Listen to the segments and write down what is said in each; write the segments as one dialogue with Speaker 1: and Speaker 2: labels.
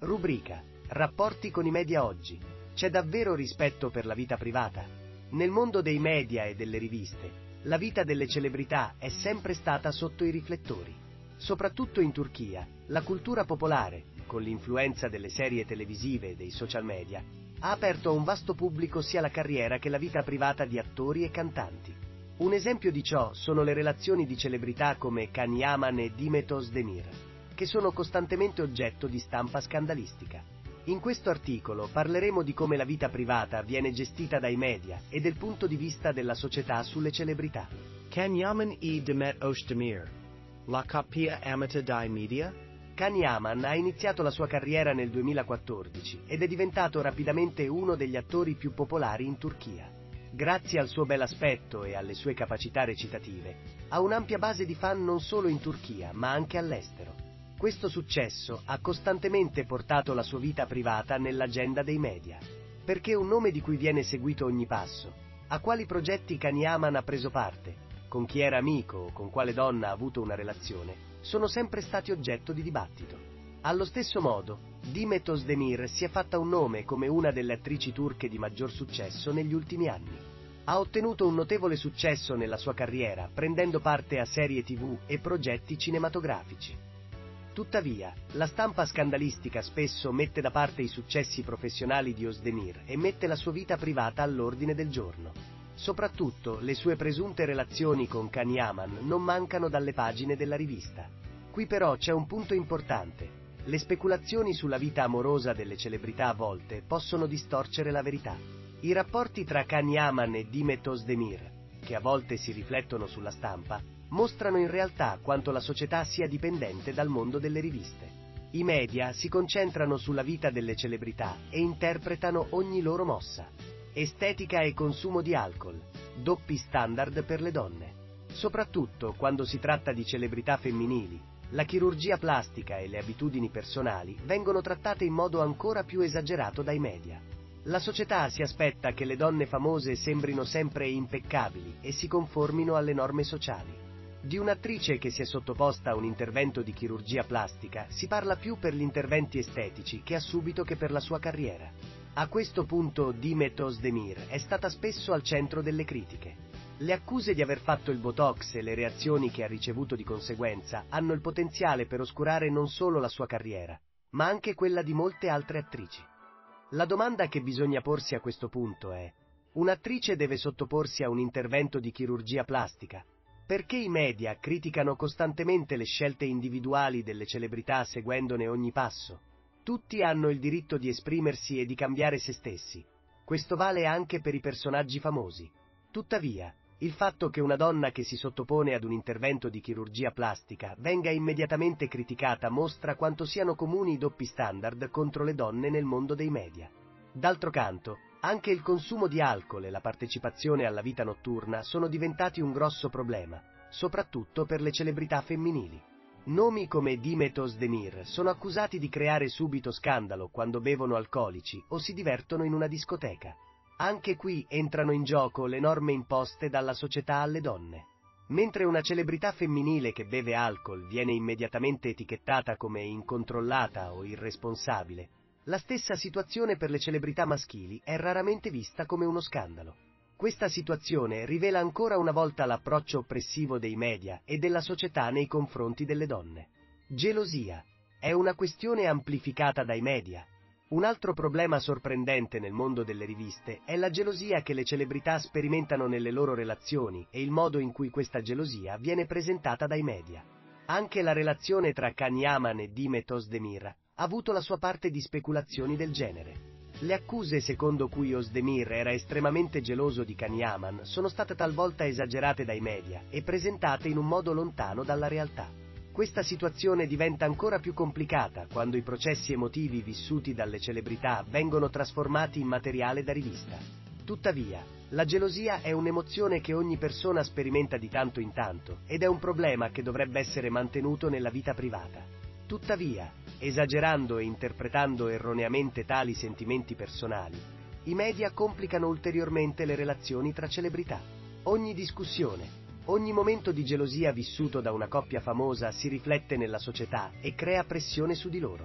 Speaker 1: Rubrica: Rapporti con i media oggi. C'è davvero rispetto per la vita privata? Nel mondo dei media e delle riviste, la vita delle celebrità è sempre stata sotto i riflettori. Soprattutto in Turchia, la cultura popolare, con l'influenza delle serie televisive e dei social media, ha aperto a un vasto pubblico sia la carriera che la vita privata di attori e cantanti. Un esempio di ciò sono le relazioni di celebrità come Can Yaman e Demet Özdemir, che sono costantemente oggetto di stampa scandalistica. In questo articolo parleremo di come la vita privata viene gestita dai media e del punto di vista della società sulle celebrità.
Speaker 2: Can Yaman e Demet Özdemir, la coppia amata dai media?
Speaker 1: Can Yaman ha iniziato la sua carriera nel 2014 ed è diventato rapidamente uno degli attori più popolari in Turchia. Grazie al suo bell'aspetto e alle sue capacità recitative, ha un'ampia base di fan non solo in Turchia, ma anche all'estero. Questo successo ha costantemente portato la sua vita privata nell'agenda dei media. Perché è un nome di cui viene seguito ogni passo. A quali progetti Can Yaman ha preso parte, con chi era amico o con quale donna ha avuto una relazione, sono sempre stati oggetto di dibattito. Allo stesso modo, Demet Özdemir si è fatta un nome come una delle attrici turche di maggior successo negli ultimi anni. Ha ottenuto un notevole successo nella sua carriera, prendendo parte a serie TV e progetti cinematografici. Tuttavia, la stampa scandalistica spesso mette da parte i successi professionali di Özdemir e mette la sua vita privata all'ordine del giorno. Soprattutto, le sue presunte relazioni con Can Yaman non mancano dalle pagine della rivista. Qui però c'è un punto importante. Le speculazioni sulla vita amorosa delle celebrità a volte possono distorcere la verità. I rapporti tra Can Yaman e Demet Özdemir, che a volte si riflettono sulla stampa, mostrano in realtà quanto la società sia dipendente dal mondo delle riviste. I media si concentrano sulla vita delle celebrità e interpretano ogni loro mossa. Estetica e consumo di alcol, doppi standard per le donne. Soprattutto quando si tratta di celebrità femminili, la chirurgia plastica e le abitudini personali vengono trattate in modo ancora più esagerato dai media. La società si aspetta che le donne famose sembrino sempre impeccabili e si conformino alle norme sociali. Di un'attrice che si è sottoposta a un intervento di chirurgia plastica si parla più per gli interventi estetici che ha subito che per la sua carriera. A questo punto Demet Özdemir è stata spesso al centro delle critiche. Le accuse di aver fatto il Botox e le reazioni che ha ricevuto di conseguenza hanno il potenziale per oscurare non solo la sua carriera, ma anche quella di molte altre attrici. La domanda che bisogna porsi a questo punto è: un'attrice deve sottoporsi a un intervento di chirurgia plastica? Perché i media criticano costantemente le scelte individuali delle celebrità seguendone ogni passo? Tutti hanno il diritto di esprimersi e di cambiare se stessi. Questo vale anche per i personaggi famosi. Tuttavia, il fatto che una donna che si sottopone ad un intervento di chirurgia plastica venga immediatamente criticata mostra quanto siano comuni i doppi standard contro le donne nel mondo dei media. D'altro canto, anche il consumo di alcol e la partecipazione alla vita notturna sono diventati un grosso problema, soprattutto per le celebrità femminili. Nomi come Demet Özdemir sono accusati di creare subito scandalo quando bevono alcolici o si divertono in una discoteca. Anche qui entrano in gioco le norme imposte dalla società alle donne. Mentre una celebrità femminile che beve alcol viene immediatamente etichettata come incontrollata o irresponsabile, la stessa situazione per le celebrità maschili è raramente vista come uno scandalo. Questa situazione rivela ancora una volta l'approccio oppressivo dei media e della società nei confronti delle donne. Gelosia. È una questione amplificata dai media. Un altro problema sorprendente nel mondo delle riviste è la gelosia che le celebrità sperimentano nelle loro relazioni e il modo in cui questa gelosia viene presentata dai media. Anche la relazione tra Can Yaman e Demet Özdemir ha avuto la sua parte di speculazioni del genere. Le accuse secondo cui Özdemir era estremamente geloso di Can Yaman sono state talvolta esagerate dai media e presentate in un modo lontano dalla realtà. Questa situazione diventa ancora più complicata quando i processi emotivi vissuti dalle celebrità vengono trasformati in materiale da rivista. Tuttavia, la gelosia è un'emozione che ogni persona sperimenta di tanto in tanto ed è un problema che dovrebbe essere mantenuto nella vita privata. Tuttavia, esagerando e interpretando erroneamente tali sentimenti personali, i media complicano ulteriormente le relazioni tra celebrità. Ogni discussione, ogni momento di gelosia vissuto da una coppia famosa si riflette nella società e crea pressione su di loro.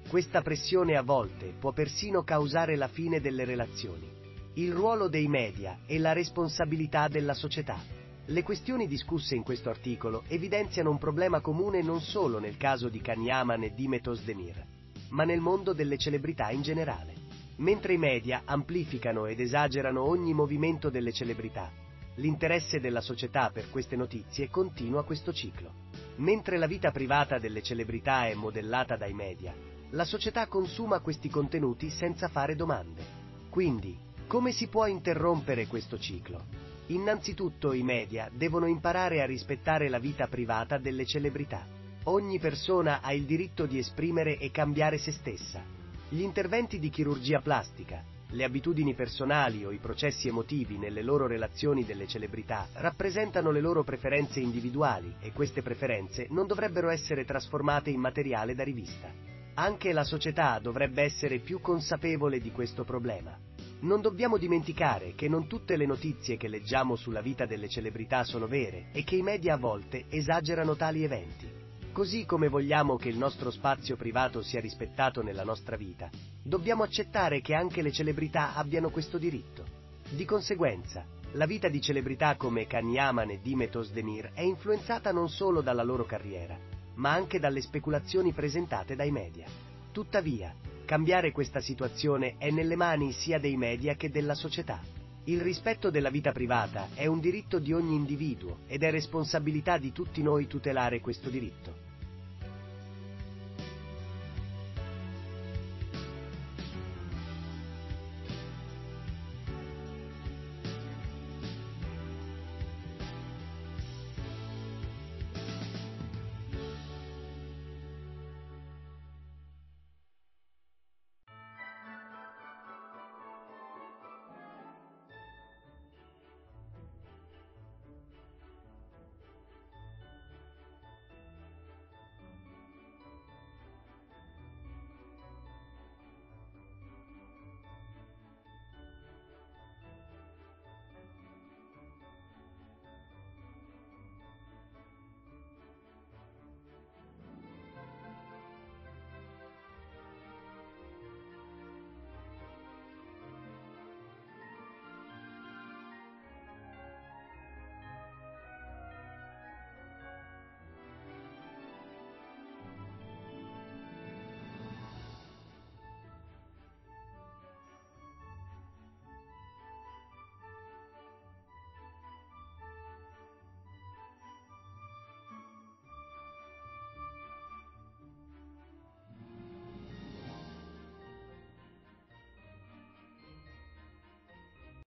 Speaker 1: Questa pressione a volte può persino causare la fine delle relazioni. Il ruolo dei media e la responsabilità della società. Le questioni discusse in questo articolo evidenziano un problema comune non solo nel caso di Kanyaman e Dime Özdemir, ma nel mondo delle celebrità in generale. Mentre i media amplificano ed esagerano ogni movimento delle celebrità, l'interesse della società per queste notizie continua questo ciclo. Mentre la vita privata delle celebrità è modellata dai media, la società consuma questi contenuti senza fare domande. Quindi, come si può interrompere questo ciclo? Innanzitutto i media devono imparare a rispettare la vita privata delle celebrità. Ogni persona ha il diritto di esprimere e cambiare se stessa. Gli interventi di chirurgia plastica, le abitudini personali o i processi emotivi nelle loro relazioni delle celebrità rappresentano le loro preferenze individuali e queste preferenze non dovrebbero essere trasformate in materiale da rivista. Anche la società dovrebbe essere più consapevole di questo problema. Non dobbiamo dimenticare che non tutte le notizie che leggiamo sulla vita delle celebrità sono vere e che i media a volte esagerano tali eventi. Così come vogliamo che il nostro spazio privato sia rispettato nella nostra vita, dobbiamo accettare che anche le celebrità abbiano questo diritto. Di conseguenza, la vita di celebrità come Kanyaman e Dime Özdemir è influenzata non solo dalla loro carriera, ma anche dalle speculazioni presentate dai media. Tuttavia, cambiare questa situazione è nelle mani sia dei media che della società. Il rispetto della vita privata è un diritto di ogni individuo ed è responsabilità di tutti noi tutelare questo diritto.